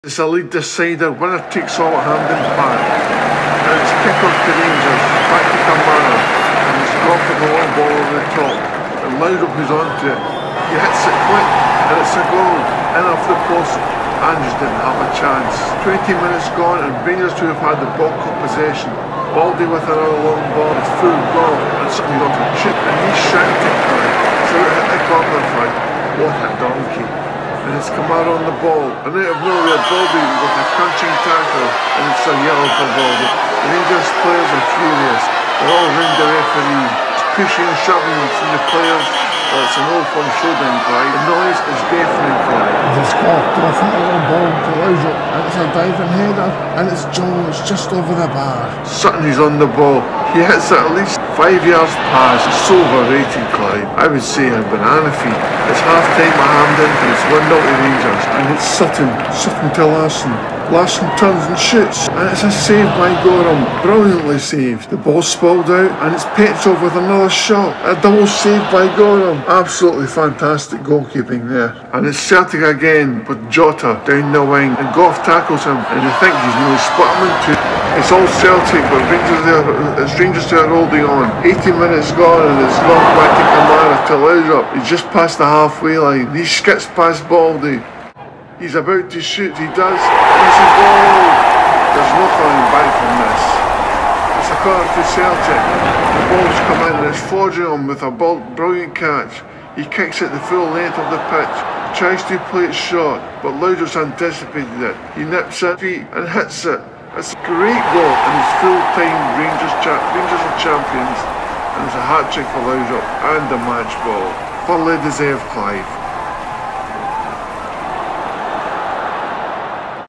It's a lead decider, winner takes all at Hampden Park. And it's kick-off to Rangers, back to Kamara, and he's gone for the long ball over the top. And Laudrup is onto it. He hits it quick, and it's a goal. In off the post, Andrews didn't have a chance. 20 minutes gone, and Rangers who have had the ball cup possession. Baldy with another long ball, it's full ball, and something got to chip, and he shanked it for it. So it hit the corner flag. What a donkey. And it's Kamara on the ball, and out of nowhere Baldy with a crunching tackle, and it's a yellow for Baldy. The Rangers players are furious, they're all round the referee. It's pushing and shoving from the players. Well, it's an old from showdown, Clyde. The noise is deafening, Clyde. There's Cork off a long ball to Laudrup, and it's a diving header, and it's Jones just over the bar. Sutton is on the ball. He hits it at least 5 yards past. It's so overrated, Clyde. I would say a banana feed. It's half time at Hampden, and it's 1-0 to Rangers. And it's Sutton to Larsson. Larsson turns and shoots, and it's a save by Gorham. Brilliantly saved. The ball spilled out, and it's Petrov with another shot. A double save by Gorham. Absolutely fantastic goalkeeping there. And it's Celtic again with Jota down the wing, and Gough tackles him, and I think he's nearly split him in two. It's all Celtic, but Rangers are holding on. 80 minutes gone, and it's gone back to Kamara to Laudrup. He's just past the halfway line. He skips past Baldy. He's about to shoot, he does. It's a goal! There's no coming back from this. It's a corner to Celtic. The ball's come in, and it's Fodringham with a brilliant catch. He kicks it the full length of the pitch, tries to play it short, but Laudrup's anticipated it. He nips it feet and hits it. It's a great goal, and it's full-time Rangers are champions, and it's a hat-trick for Laudrup and a match ball. Fully deserved, Clive.